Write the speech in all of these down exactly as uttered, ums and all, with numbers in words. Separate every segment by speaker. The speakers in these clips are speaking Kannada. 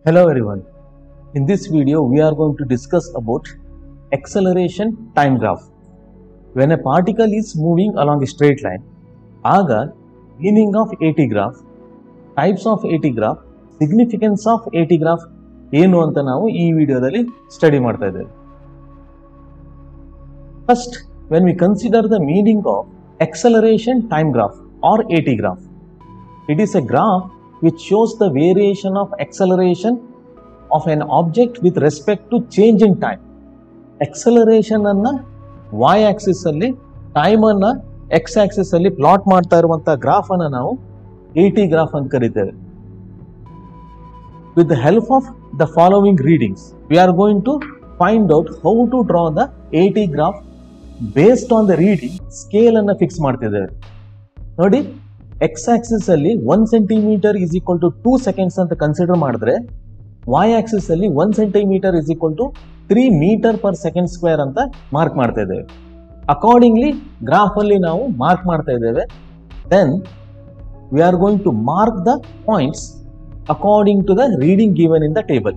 Speaker 1: Hello everyone. In this video we are going to discuss about acceleration time graph. When a particle is moving along a straight line, aga meaning of AT graph, types of AT graph, significance of AT graph ಏನು ಅಂತ ನಾವು ಈ ವಿಡಿಯೋದಲ್ಲಿ ಸ್ಟಡಿ ಮಾಡ್ತಾ ಇದ್ದೇವೆ. First, when we consider the meaning of acceleration time graph or AT graph, it is a graph which shows the variation of acceleration of an object with respect to change in time. Acceleration ಅನ್ನ y axis ಅಲ್ಲಿ, time ಅನ್ನ x axis ಅಲ್ಲಿ ಪ್ಲಾಟ್ ಮಾಡ್ತಾ ಇರುವಂತ ಗ್ರಾಫ್ ಅನ್ನ ನಾವು AT ಗ್ರಾಫ್ ಅಂತ ಕರೀತೇವೆ. With the help of the following readings, we are going to find out how to draw the AT graph based on the reading. Scale ಅನ್ನ ಫಿಕ್ಸ್ ಮಾಡ್ತಿದ್ದೇವೆ. ನೋಡಿ, x axis ಅಲ್ಲಿ one centimeter is equal to two seconds ಅಂತ ಕನ್ಸಿಡರ್ ಮಾಡಿದ್ರೆ, y axis ಅಲ್ಲಿ one centimeter is equal to three meter per second square ಅಂತ ಮಾರ್ಕ್ ಮಾಡ್ತಾ ಇದ್ದೇವೆ. ಅಕಾರ್ಡಿಂಗ್ಲಿ ಗ್ರಾಫ್ ಅಲ್ಲಿ ನಾವು ಮಾರ್ಕ್ ಮಾಡ್ತಾ ಇದ್ದೇವೆ. Then we are going to mark the points according to the reading given in the table.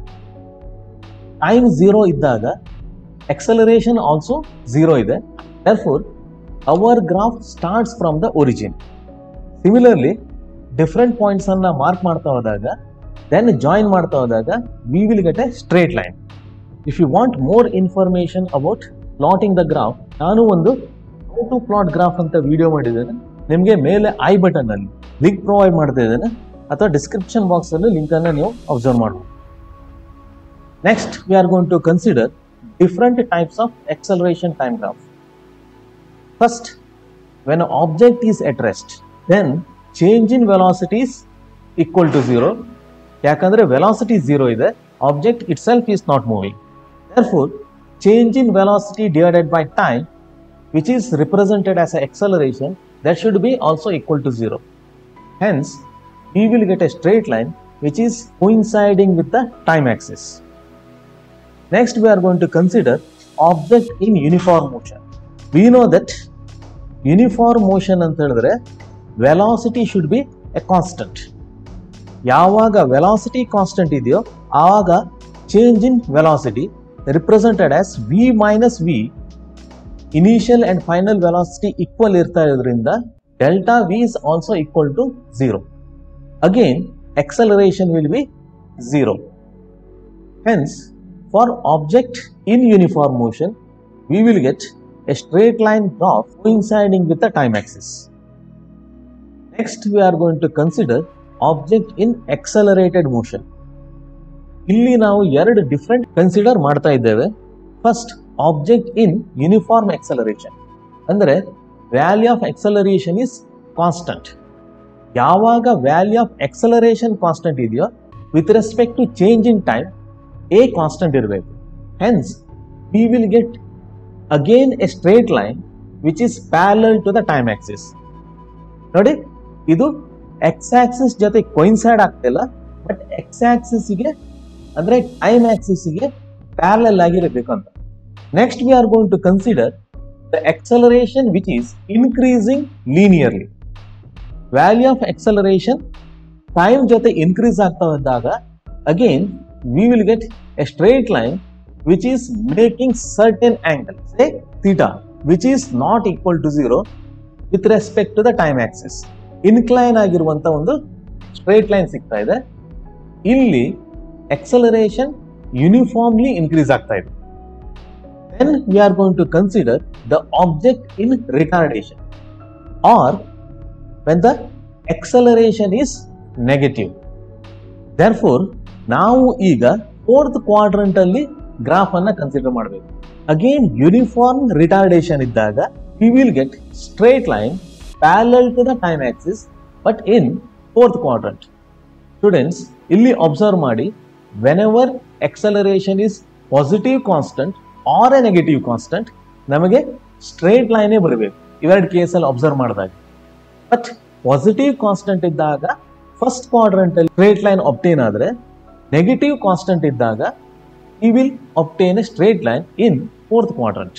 Speaker 1: Time zero ಇದ್ದಾಗ acceleration also zero ಇದೆ. Therefore, our graph starts from the origin. Similarly, different points ಅನ್ನ ಮಾರ್ಕ್ ಮಾಡ್ತಾ ಹೋದಾಗ, then join ಮಾಡ್ತಾ ಹೋದಾಗ, we will get a straight line. If you want more information about plotting the graph, ನಾನು ಒಂದು how to plot graph ಅಂತ ವಿಡಿಯೋ ಮಾಡಿದ್ದೇನೆ. ನಿಮಗೆ ಮೇಲೆ ಐ ಬಟನ್ ಅಲ್ಲಿ ಲಿಂಕ್ ಪ್ರೊವೈಡ್ ಮಾಡ್ತಾ ಇದ್ದೇನೆ, ಅಥವಾ ಡಿಸ್ಕ್ರಿಪ್ಷನ್ ಬಾಕ್ಸ್ ಅಲ್ಲಿ ಲಿಂಕ್ ಅನ್ನು ನೀವು ಅಬ್ಸರ್ವ್ ಮಾಡಬಹುದು. Next we are going to consider different types of acceleration time graph. First, when an object is at rest, then change in velocity is equal to zero. ಯಾಕಂದ್ರೆ velocity zero ಇದೆ, object itself is not moving. Therefore, change in velocity divided by time, which is represented as an acceleration, that should be also equal to zero. Hence, we will get a straight line which is coinciding with the time axis. Next, we are going to consider object in uniform motion. We know that uniform motion ಅಂತ ಹೇಳಿದ್ರೆ velocity should be a constant. ಯಾವಾಗ velocity constant ಇದೆಯೋ ಆವಾಗ change in velocity represented as v minus v, initial and final velocity equal ಇರ್ತಾ ಇರೋದ್ರಿಂದ delta v is also equal to zero. Again, acceleration will be zero. Hence, for object in uniform motion, we will get a straight line graph coinciding with the time axis. Next, we are going to consider object in accelerated motion. ಇಲ್ಲಿ ನಾವು ಎರಡು ಡಿಫರೆಂಟ್ ಕನ್ಸಿಡರ್ ಮಾಡ್ತಾ ಇದ್ದೇವೆ. First, object in uniform acceleration ಅಂದ್ರೆ value of acceleration is constant. ಯಾವಾಗ ವ್ಯಾಲ್ಯೂ ಆಫ್ ಎಕ್ಸಲರೇಷನ್ ಕಾನ್ಸ್ಟಂಟ್ ಇದೆಯೋ, with respect to change in time a constant ಇರಬೇಕು. Hence we will get again a straight line which is parallel to the time axis. ನೋಡಿ, ಇದು ಎಕ್ಸ್ ಆಕ್ಸಿಸ್ ಜೊತೆ ಕೊಯಿನ್ಸೈಡ್ ಆಗ್ತಿಲ್ಲ, ಬಟ್ ಎಕ್ಸ್ ಆಕ್ಸಿಸ್ಗೆ ಅಂದ್ರೆ ಟೈಮ್ ಆಕ್ಸಿಸ್ಗೆ ಪ್ಯಾರಲಲ್ ಆಗಿರಬೇಕು ಅಂತ. Next, we are going to consider the acceleration which is increasing linearly. Value of acceleration time ಜೊತೆ ಇನ್ಕ್ರೀಸ್ ಆಗ್ತಾ ಇದ್ದಾಗ again we will get a straight line which is making certain angle, say theta, which is not equal to zero with respect to the time axis. Incline ಆಗಿರುವಂತ ಒಂದು ಸ್ಟ್ರೇಟ್ ಲೈನ್ ಸಿಗ್ತಾ ಇದೆ. ಇಲ್ಲಿ ಎಕ್ಸಲರೇಷನ್ ಯೂನಿಫಾರ್ಮ್ಲಿ ಇನ್ಕ್ರೀಸ್ ಆಗ್ತಾ ಇದೆ. Then we are going to consider the object in retardation or when the acceleration is negative. Therefore, ನಾವು ಈಗ ಫೋರ್ತ್ ಕ್ವಾಡ್ರಂಟ್ ಅಲ್ಲಿ ಗ್ರಾಫ್ ಅನ್ನ ಕನ್ಸಿಡರ್ ಮಾಡಬೇಕು. ಅಗೇನ್ ಯೂನಿಫಾರ್ಮ್ ರಿಟಾರ್ಡೇಷನ್ ಇದ್ದಾಗ we will get straight line parallel to the time axis but in fourth quadrant. Students, ಇಲ್ಲಿ ಅಬ್ಸರ್ವ್ ಮಾಡಿ, whenever acceleration is positive constant or a negative constant, ನಮಗೆ ಸ್ಟ್ರೇಟ್ ಲೈನ್ ಬರಬೇಕು. ಇವೆರಡು ಕೇಸಲ್ಲಿ ಅಬ್ಸರ್ವ್ ಮಾಡಿದಾಗ. ಬಟ್ ಪಾಸಿಟಿವ್ ಕಾನ್ಸ್ಟೆಂಟ್ ಇದ್ದಾಗ ಫಸ್ಟ್ ಕ್ವಾಡ್ರಂಟ್ ಅಲ್ಲಿ ಸ್ಟ್ರೇಟ್ ಲೈನ್ ಅಬ್ಟೇನ್ ಆದ್ರೆ, ನೆಗೆಟಿವ್ ಕಾನ್ಸ್ಟೆಂಟ್ ಇದ್ದಾಗ we will obtain a straight line in fourth quadrant.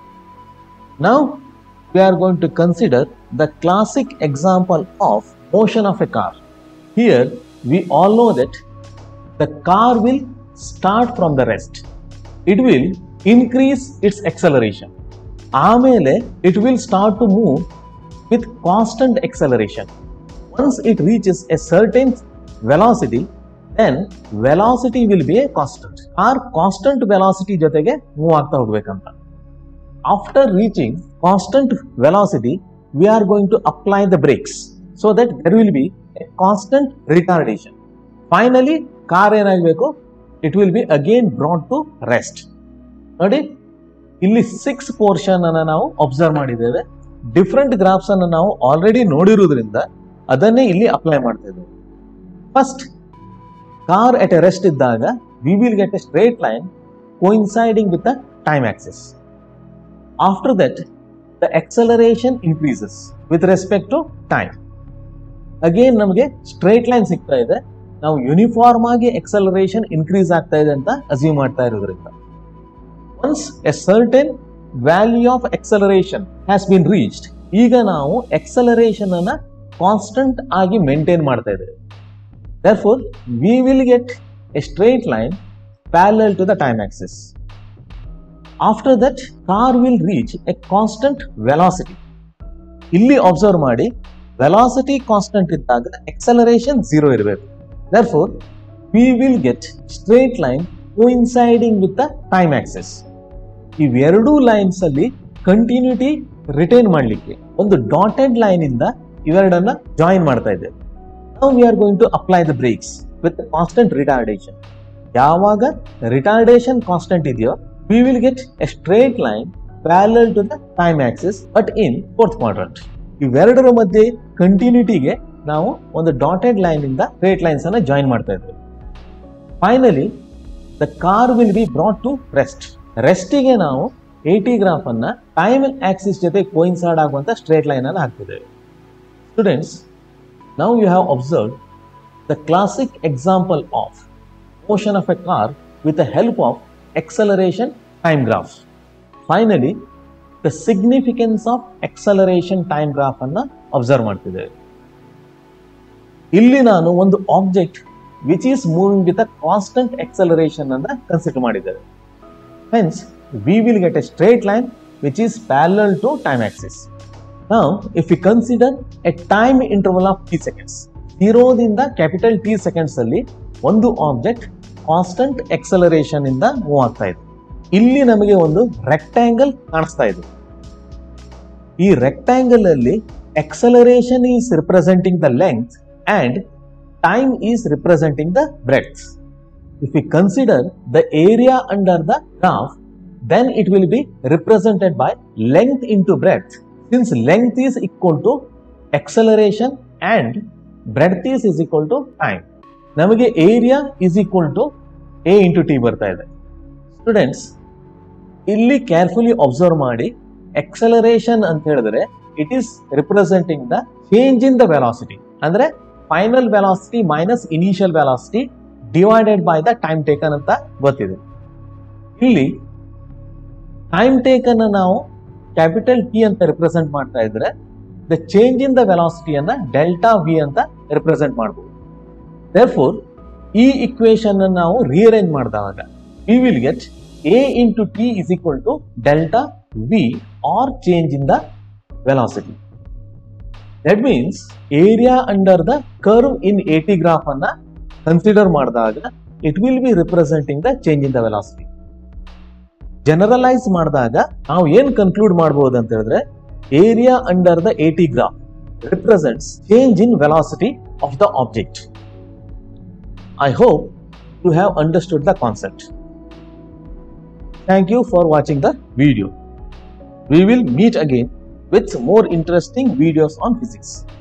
Speaker 1: Now we are going to consider the classic example of motion of a car. Here we all know that the car will start from the rest. It will increase its acceleration. ಆಮೇಲೆ it will start to move with constant acceleration. Once it reaches a certain velocity, then velocity will be a constant. Car constant velocity ಜೊತೆಗೆ ಮೂವ್ ಆಗ್ತಾ ಹೋಗ್ಬೇಕಂತ. After reaching constant velocity, we are going to apply the brakes so that there will be a constant retardation. Finally, car ಏನಾಗಬೇಕು? It will be again brought to rest. ನೋಡಿ, ಇಲ್ಲಿ ಸಿಕ್ಸ್ ಪೋರ್ಷನ್ ಅನ್ನ ನಾವು ಅಬ್ಸರ್ವ್ ಮಾಡಿದ್ದೇವೆ. ಡಿಫ್ರೆಂಟ್ ಗ್ರಾಫ್ಸ್ ಅನ್ನು ನಾವು ಆಲ್ರೆಡಿ ನೋಡಿರುವುದರಿಂದ ಅದನ್ನೇ ಇಲ್ಲಿ ಅಪ್ಲೈ ಮಾಡ್ತಾ ಇದ್ದೇವೆ. First, car at a rest ಇದ್ದಾಗ we will get a straight line coinciding with the time axis. After that the acceleration increases with respect to time. Again ನಮಗೆ ಸ್ಟ್ರೇಟ್ ಲೈನ್ ಸಿಗ್ತಾ ಇದೆ. ನಾವು ಯೂನಿಫಾರ್ಮ್ ಆಗಿ ಎಕ್ಸಲರೇಷನ್ ಇನ್ಕ್ರೀಸ್ ಆಗ್ತಾ ಇದೆ ಅಂತ ಅಸ್ಯೂಮ್ ಮಾಡ್ತಾ ಇರೋದ್ರಿಂದ. Once a certain value of acceleration has been reached, ಈಗ ನಾವು acceleration ಅನ್ನ ಕಾನ್ಸ್ಟೆಂಟ್ ಆಗಿ ಮೇಂಟೈನ್ ಮಾಡ್ತಾ ಇದ್ದೇವೆ. Therefore, we will get a straight line parallel to the time axis. After that, car will reach a constant velocity. ಇಲ್ಲಿ ಅಬ್ಸರ್ವ್ ಮಾಡಿ, velocity constant ಇದ್ದಾಗ acceleration zero ಇರಬೇಕು. Therefore, we will get straight line coinciding with the time axis. ಇವೆರಡೂ ಲೈನ್ಸ್ ಅಲ್ಲಿ ಕಂಟಿನ್ಯೂಟಿ ರಿಟೈನ್ ಮಾಡಲಿಕ್ಕೆ ಒಂದು ಡಾಟೆಡ್ ಲೈನ್ ಇಂದ ಇವೆರಡನ್ನ ಜಾಯಿನ್ ಮಾಡ್ತಾ ಇದ್ದೇವೆ. Now we are going to apply the brakes with constant retardation. ಯಾವಾಗ ರಿಟಾರ್ಡೇಷನ್ ಕಾನ್ಸ್ಟೆಂಟ್ ಇದೆಯೋ, we will get a straight line parallel to the time axis but in fourth quadrant. ಇವೆರಡರ ಮಧ್ಯೆ ಕಂಟಿನ್ಯೂಟಿಗೆ ನಾವು ಒಂದು ಡಾಟೆಡ್ ಲೈನ್ ಇಂದ ಸ್ಟ್ರೇಟ್ ಲೈನ್ಸ್ ಅನ್ನ ಜಾಯಿನ್ ಮಾಡ್ತಾ ಇದ್ದೇವೆ. Finally the car will be brought to rest. ರೆಸ್ಟಿಗೆ ನಾವು ಏಟಿ ಗ್ರಾಫ್ ಅನ್ನ ಟೈಮ್ ಆಕ್ಸಿಸ್ ಜೊತೆ ಕೋಯಿನ್ಸೈಡ್ ಆಗುವಂತ ಸ್ಟ್ರೇಟ್ ಲೈನ್ ಅನ್ನು ಹಾಕ್ತಿದ್ದೇವೆ. Students, now you have observe the classic example of motion of a car with the help of acceleration time graph. Finally the significance of acceleration time graph ಅನ್ನ ಅಬ್ಸರ್ವ್ ಮಾಡ್ತಿದ್ದೇವೆ. ಇಲ್ಲಿ ನಾನು ಒಂದು object which is moving with a constant acceleration ಅನ್ನ ಕನ್ಸಿಡರ್ ಮಾಡಿದ್ದೇವೆ. Hence, we will get a straight line which is parallel to time axis. Now, if we consider a time interval of t seconds, zero ದಿಂದ capital T seconds ಅಲ್ಲಿ ಒಂದು ಆಬ್ಜೆಕ್ಟ್ ಕಾನ್ಸ್ಟೆಂಟ್ ಎಕ್ಸಲರೇಷನ್ ಇಂದ ಮೂವ್ ಆಗ್ತಾ ಇದೆ. ಇಲ್ಲಿ ನಮಗೆ ಒಂದು ರೆಕ್ಟಾಂಗಲ್ ಕಾಣಿಸ್ತಾ ಇದೆ. ಈ ರೆಕ್ಟಾಂಗಲ್ ಅಲ್ಲಿ acceleration is representing the length and time is representing the breadth. If we consider the area under the graph, then it will be represented by length into breadth. Since length is equal to acceleration and breadth is, is equal to time, namage area is equal to a into t barta ide. Students, illi carefully observe ಮಾಡಿ, acceleration ಅಂತ ಹೇಳಿದ್ರೆ it is representing the change in the velocity. ಅಂದ್ರೆ final velocity minus initial velocity divided by the time taken ಅಂತ ಗೊತ್ತಿದೆ. ಇಲ್ಲಿ ಟೈಮ್ ಟೇಕನ್ ನಾವು ಕ್ಯಾಪಿಟಲ್ ಟಿ ಅಂತ ರಿಪ್ರೆಸೆಂಟ್ ಮಾಡ್ತಾ ಇದ್ರೆ, ದ ಚೇಂಜ್ ಇನ್ ದ ವೆಲಾಸಿಟಿಯನ್ನ ಡೆಲ್ಟಾ ವಿ ಅಂತ ರಿಪ್ರೆಸೆಂಟ್ ಮಾಡಬಹುದು. ದೇರ್ಫೋರ್ ಈ ಇಕ್ವೇಶನ್ ಅನ್ನು ನಾವು ರಿಅರೇಂಜ್ ಮಾಡಿದಾಗ we will get a into T is equal to delta V or change in the velocity. That means area under the curve in AT graph ಅನ್ನ ಕನ್ಸಿಡರ್ ಮಾಡಿದಾಗ it will be representing the change in the velocity. Generalise ಮಾಡಿದಾಗ ನಾವು ಏನ್ ಕನ್ಕ್ಲೂಡ್ ಮಾಡಬಹುದು ಅಂತ ಹೇಳಿದ್ರೆ, area under the AT graph represents change in velocity of the object. I hope you have understood the concept. Thank you for watching the video. We will meet again with more interesting videos on physics.